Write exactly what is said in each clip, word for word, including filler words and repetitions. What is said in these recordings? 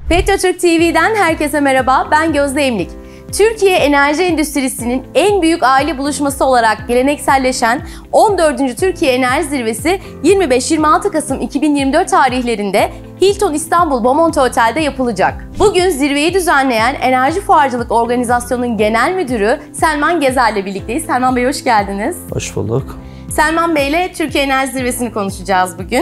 Petrotürk T V'den herkese merhaba, ben Gözde Emlik. Türkiye enerji endüstrisinin en büyük aile buluşması olarak gelenekselleşen on dördüncü Türkiye Enerji Zirvesi yirmi beş yirmi altı Kasım iki bin yirmi dört tarihlerinde Hilton İstanbul Bomonti Otel'de yapılacak. Bugün zirveyi düzenleyen Enerji Fuarcılık Organizasyonu'nun Genel Müdürü Selman Gezer'le birlikteyiz. Selman Bey hoş geldiniz. Hoş bulduk. Selman Bey ile Türkiye Enerji Zirvesi'ni konuşacağız bugün.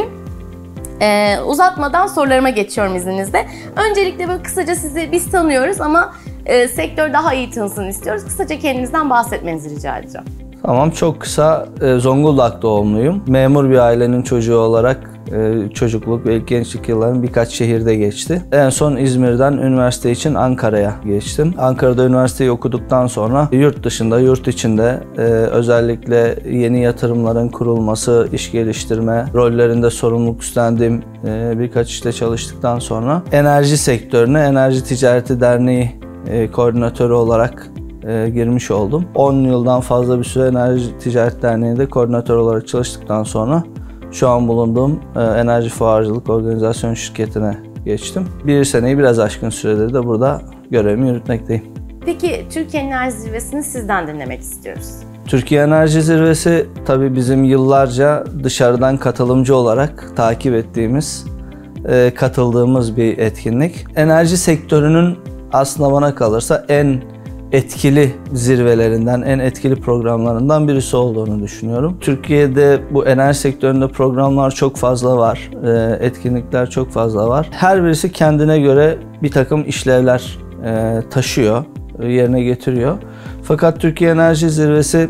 Ee, uzatmadan sorularıma geçiyorum izninizle. Öncelikle böyle kısaca sizi biz tanıyoruz ama e, sektör daha iyi tanısın istiyoruz. Kısaca kendinizden bahsetmenizi rica edeceğim. Tamam, çok kısa. E, Zonguldak doğumluyum. Memur bir ailenin çocuğu olarak e, çocukluk ve gençlik yıllarım birkaç şehirde geçti. En son İzmir'den üniversite için Ankara'ya geçtim. Ankara'da üniversiteyi okuduktan sonra yurt dışında, yurt içinde e, özellikle yeni yatırımların kurulması, iş geliştirme rollerinde sorumluluk üstlendiğim e, birkaç işte çalıştıktan sonra enerji sektörüne Enerji Ticareti Derneği e, koordinatörü olarak E, girmiş oldum. on yıldan fazla bir süre Enerji Ticaret Derneği'nde koordinatör olarak çalıştıktan sonra şu an bulunduğum e, Enerji Fuarcılık Organizasyon şirketine geçtim. Bir seneyi biraz aşkın süredir de burada görevimi yürütmekteyim. Peki Türkiye Enerji Zirvesi'ni sizden dinlemek istiyoruz. Türkiye Enerji Zirvesi tabii bizim yıllarca dışarıdan katılımcı olarak takip ettiğimiz, e, katıldığımız bir etkinlik. Enerji sektörünün aslında bana kalırsa en etkili zirvelerinden, en etkili programlarından birisi olduğunu düşünüyorum. Türkiye'de bu enerji sektöründe programlar çok fazla var, etkinlikler çok fazla var. Her birisi kendine göre bir takım işlevler taşıyor, yerine getiriyor. Fakat Türkiye Enerji Zirvesi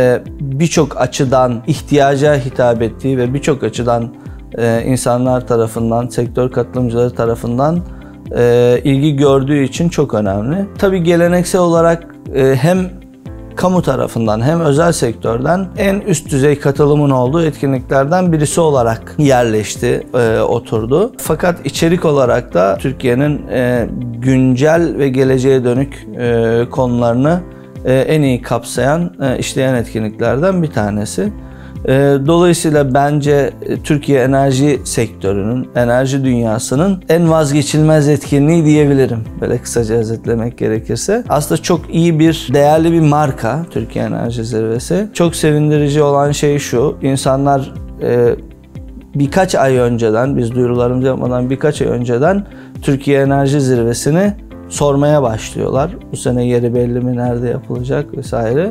birçok açıdan ihtiyaca hitap ettiği ve birçok açıdan insanlar tarafından, sektör katılımcıları tarafından E, ilgi gördüğü için çok önemli. Tabii geleneksel olarak e, hem kamu tarafından hem özel sektörden en üst düzey katılımın olduğu etkinliklerden birisi olarak yerleşti, e, oturdu. Fakat içerik olarak da Türkiye'nin e, güncel ve geleceğe dönük e, konularını e, en iyi kapsayan, e, işleyen etkinliklerden bir tanesi. Dolayısıyla bence Türkiye enerji sektörünün, enerji dünyasının en vazgeçilmez etkinliği diyebilirim. Böyle kısaca özetlemek gerekirse. Aslında çok iyi bir, değerli bir marka Türkiye Enerji Zirvesi. Çok sevindirici olan şey şu, insanlar birkaç ay önceden, biz duyurularımızı yapmadan birkaç ay önceden Türkiye Enerji Zirvesi'ni sormaya başlıyorlar. Bu sene yeri belli mi, nerede yapılacak vesaire.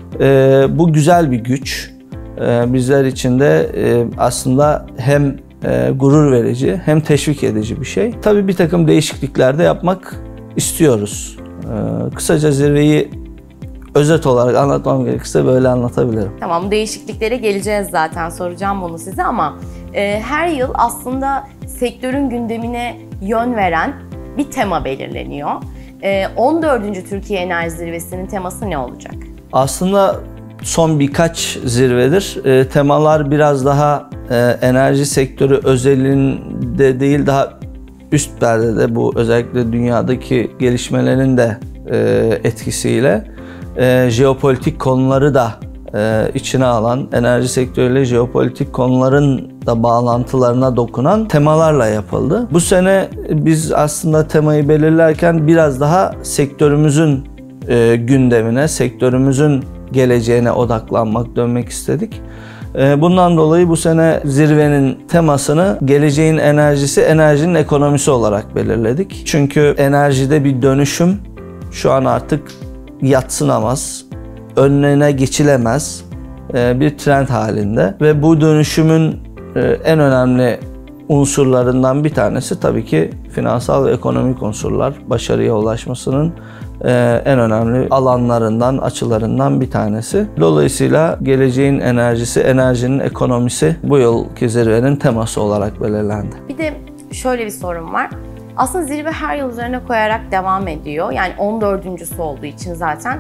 Bu güzel bir güç. Bizler için de aslında hem gurur verici hem teşvik edici bir şey. Tabii bir takım değişiklikler de yapmak istiyoruz. Kısaca zirveyi özet olarak anlatmam gerekirse böyle anlatabilirim. Tamam, değişikliklere geleceğiz zaten, soracağım bunu size ama her yıl aslında sektörün gündemine yön veren bir tema belirleniyor. on dördüncü Türkiye Enerji Zirvesi'nin teması ne olacak? Aslında son birkaç zirvedir e, temalar biraz daha e, enerji sektörü özelinde değil, daha üst perdede, bu özellikle dünyadaki gelişmelerin de e, etkisiyle e, jeopolitik konuları da e, içine alan, enerji sektörüyle jeopolitik konuların da bağlantılarına dokunan temalarla yapıldı. Bu sene biz aslında temayı belirlerken biraz daha sektörümüzün e, gündemine, sektörümüzün geleceğine odaklanmak, dönmek istedik. Bundan dolayı bu sene zirvenin temasını geleceğin enerjisi, enerjinin ekonomisi olarak belirledik. Çünkü enerjide bir dönüşüm şu an artık yadsınamaz, önüne geçilemez bir trend halinde ve bu dönüşümün en önemli unsurlarından bir tanesi tabii ki finansal ve ekonomik unsurlar. Başarıya ulaşmasının en önemli alanlarından, açılarından bir tanesi. Dolayısıyla geleceğin enerjisi, enerjinin ekonomisi bu yılki zirvenin teması olarak belirlendi. Bir de şöyle bir sorun var. Aslında zirve her yıl üzerine koyarak devam ediyor. Yani on dördüncüsü olduğu için zaten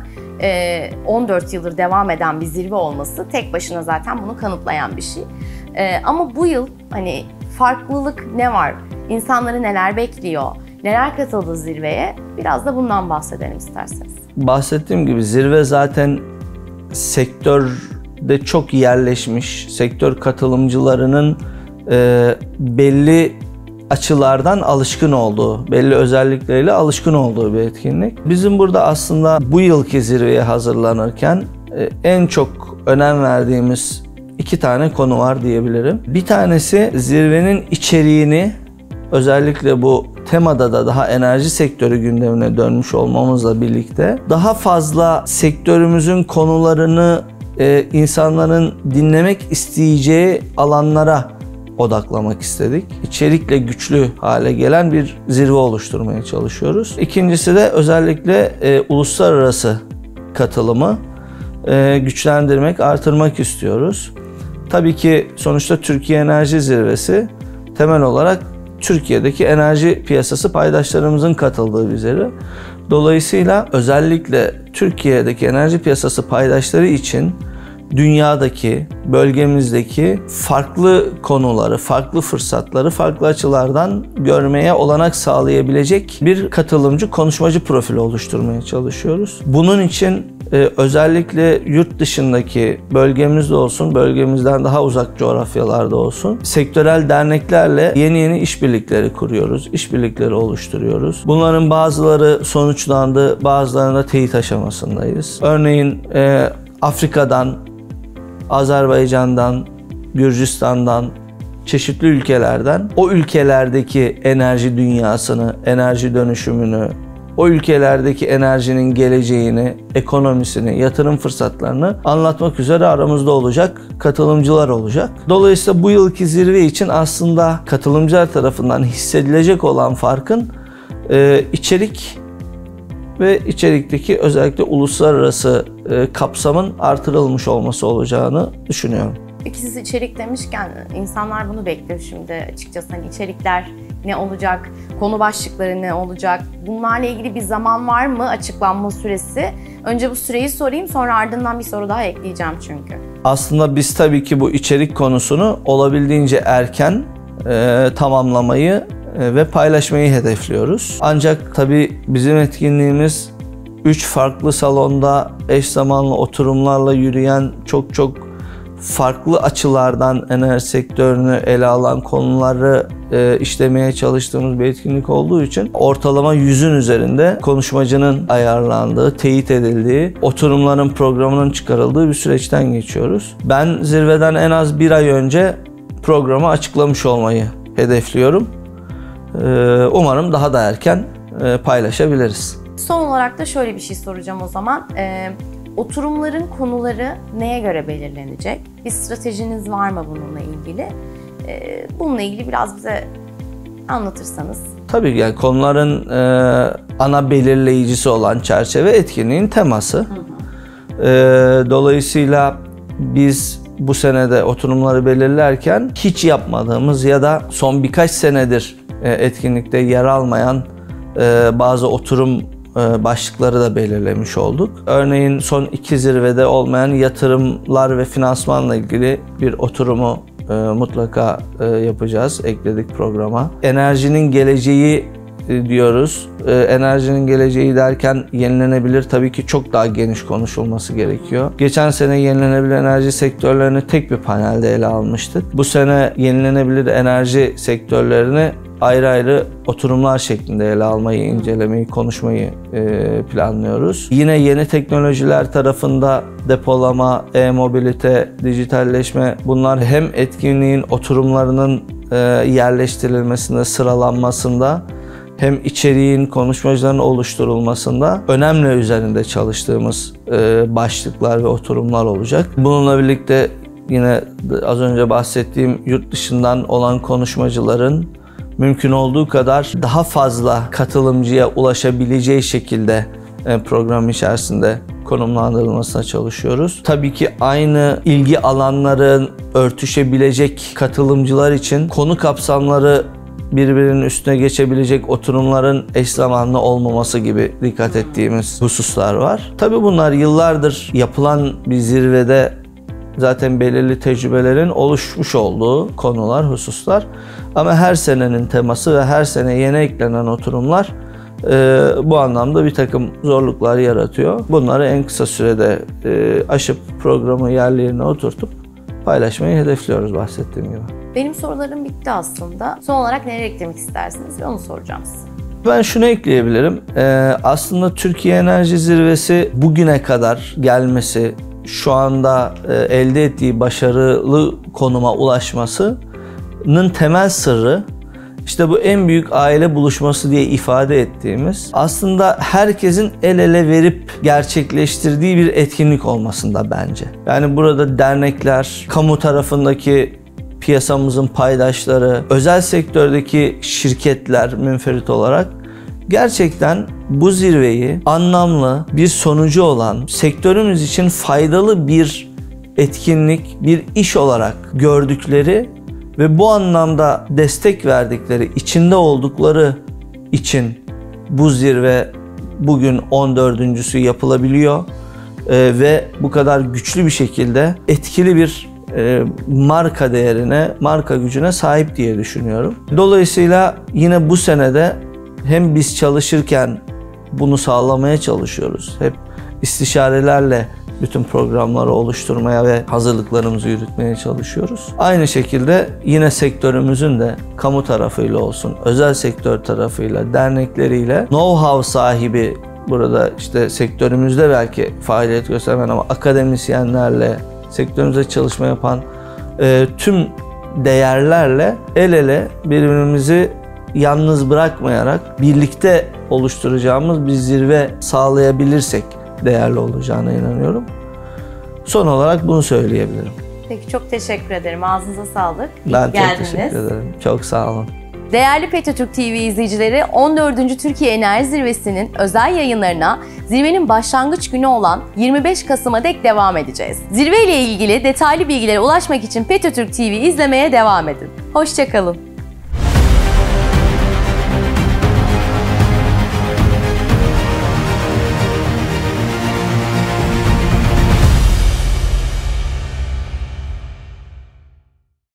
on dört yıldır devam eden bir zirve olması tek başına zaten bunu kanıtlayan bir şey. Ama bu yıl hani farklılık ne var? İnsanları neler bekliyor? Neler katıldı zirveye? Biraz da bundan bahsedelim isterseniz. Bahsettiğim gibi zirve zaten sektörde çok yerleşmiş, sektör katılımcılarının e, belli açılardan alışkın olduğu, belli özellikleriyle alışkın olduğu bir etkinlik. Bizim burada aslında bu yılki zirveye hazırlanırken en çok önem verdiğimiz iki tane konu var diyebilirim. Bir tanesi zirvenin içeriğini, özellikle bu temada da daha enerji sektörü gündemine dönmüş olmamızla birlikte daha fazla sektörümüzün konularını e, insanların dinlemek isteyeceği alanlara odaklamak istedik. İçerikle güçlü hale gelen bir zirve oluşturmaya çalışıyoruz. İkincisi de özellikle e, uluslararası katılımı e, güçlendirmek, artırmak istiyoruz. Tabii ki sonuçta Türkiye Enerji Zirvesi temel olarak Türkiye'deki enerji piyasası paydaşlarımızın katıldığı bir zirve. Dolayısıyla özellikle Türkiye'deki enerji piyasası paydaşları için dünyadaki, bölgemizdeki farklı konuları, farklı fırsatları farklı açılardan görmeye olanak sağlayabilecek bir katılımcı, konuşmacı profili oluşturmaya çalışıyoruz. Bunun için e, özellikle yurt dışındaki, bölgemizde olsun, bölgemizden daha uzak coğrafyalarda olsun, sektörel derneklerle yeni yeni işbirlikleri kuruyoruz, işbirlikleri oluşturuyoruz. Bunların bazıları sonuçlandı, bazılarında teyit aşamasındayız. Örneğin e, Afrika'dan, Azerbaycan'dan, Gürcistan'dan, çeşitli ülkelerden o ülkelerdeki enerji dünyasını, enerji dönüşümünü, o ülkelerdeki enerjinin geleceğini, ekonomisini, yatırım fırsatlarını anlatmak üzere aramızda olacak katılımcılar olacak. Dolayısıyla bu yılki zirve için aslında katılımcılar tarafından hissedilecek olan farkın e, içerik ve içerikteki özellikle uluslararası e, kapsamın artırılmış olması olacağını düşünüyorum. Peki siz içerik demişken insanlar bunu bekliyor şimdi açıkçası. Hani içerikler ne olacak, konu başlıkları ne olacak, bunlarla ilgili bir zaman var mı, açıklanma süresi? Önce bu süreyi sorayım, sonra ardından bir soru daha ekleyeceğim çünkü. Aslında biz tabii ki bu içerik konusunu olabildiğince erken e, tamamlamayı ve paylaşmayı hedefliyoruz. Ancak tabii bizim etkinliğimiz üç farklı salonda eş zamanlı oturumlarla yürüyen, çok çok farklı açılardan enerji sektörünü ele alan konuları e, işlemeye çalıştığımız bir etkinlik olduğu için ortalama yüzün üzerinde konuşmacının ayarlandığı, teyit edildiği, oturumların programının çıkarıldığı bir süreçten geçiyoruz. Ben zirveden en az bir ay önce programı açıklamış olmayı hedefliyorum. Umarım daha da erken paylaşabiliriz. Son olarak da şöyle bir şey soracağım o zaman. Ee, oturumların konuları neye göre belirlenecek? Bir stratejiniz var mı bununla ilgili? Ee, bununla ilgili biraz bize anlatırsanız. Tabii yani konuların e, ana belirleyicisi olan çerçeve etkinliğin teması. Hı hı. E, dolayısıyla biz bu senede oturumları belirlerken hiç yapmadığımız ya da son birkaç senedir etkinlikte yer almayan bazı oturum başlıkları da belirlemiş olduk. Örneğin son iki zirvede olmayan yatırımlar ve finansmanla ilgili bir oturumu mutlaka yapacağız, ekledik programa. Enerjinin geleceği diyoruz. Enerjinin geleceği derken yenilenebilir tabii ki çok daha geniş konuşulması gerekiyor. Geçen sene yenilenebilir enerji sektörlerini tek bir panelde ele almıştık. Bu sene yenilenebilir enerji sektörlerini ayrı ayrı oturumlar şeklinde ele almayı, incelemeyi, konuşmayı planlıyoruz. Yine yeni teknolojiler tarafında depolama, e-mobilite, dijitalleşme, bunlar hem etkinliğin oturumlarının yerleştirilmesinde, sıralanmasında hem içeriğin, konuşmacıların oluşturulmasında önemli üzerinde çalıştığımız başlıklar ve oturumlar olacak. Bununla birlikte yine az önce bahsettiğim yurt dışından olan konuşmacıların mümkün olduğu kadar daha fazla katılımcıya ulaşabileceği şekilde program içerisinde konumlandırılmasına çalışıyoruz. Tabii ki aynı ilgi alanların örtüşebilecek katılımcılar için konu kapsamları birbirinin üstüne geçebilecek oturumların eş zamanlı olmaması gibi dikkat ettiğimiz hususlar var. Tabii bunlar yıllardır yapılan bir zirvede zaten belirli tecrübelerin oluşmuş olduğu konular, hususlar. Ama her senenin teması ve her sene yeni eklenen oturumlar e, bu anlamda bir takım zorluklar yaratıyor. Bunları en kısa sürede e, aşıp programı yerli yerine oturtup paylaşmayı hedefliyoruz bahsettiğim gibi. Benim sorularım bitti aslında. Son olarak nereye eklemek istersiniz? Ve onu soracağım size. Ben şunu ekleyebilirim. Ee, aslında Türkiye Enerji Zirvesi bugüne kadar gelmesi, şu anda e, elde ettiği başarılı konuma ulaşmasının temel sırrı işte bu en büyük aile buluşması diye ifade ettiğimiz, aslında herkesin el ele verip gerçekleştirdiği bir etkinlik olmasında bence. Yani burada dernekler, kamu tarafındaki piyasamızın paydaşları, özel sektördeki şirketler münferit olarak gerçekten bu zirveyi anlamlı, bir sonucu olan, sektörümüz için faydalı bir etkinlik, bir iş olarak gördükleri ve bu anlamda destek verdikleri, içinde oldukları için bu zirve bugün on dördüncüsü yapılabiliyor ee, ve bu kadar güçlü bir şekilde etkili bir e, marka değerine, marka gücüne sahip diye düşünüyorum. Dolayısıyla yine bu senede hem biz çalışırken bunu sağlamaya çalışıyoruz. Hep istişarelerle bütün programları oluşturmaya ve hazırlıklarımızı yürütmeye çalışıyoruz. Aynı şekilde yine sektörümüzün de kamu tarafıyla olsun, özel sektör tarafıyla, dernekleriyle, know-how sahibi, burada işte sektörümüzde belki faaliyet gösteren ama akademisyenlerle, sektörümüzde çalışma yapan e, tüm değerlerle el ele birbirimizi yalnız bırakmayarak birlikte oluşturacağımız bir zirve sağlayabilirsek değerli olacağına inanıyorum. Son olarak bunu söyleyebilirim. Peki, çok teşekkür ederim. Ağzınıza sağlık. İyi Ben geldiniz. çok teşekkür ederim. Çok sağ olun. Değerli Petotürk T V izleyicileri, on dördüncü Türkiye Enerji Zirvesi'nin özel yayınlarına zirvenin başlangıç günü olan yirmi beş Kasım'a dek devam edeceğiz. Zirve ile ilgili detaylı bilgilere ulaşmak için Petotürk T V izlemeye devam edin. Hoşça kalın.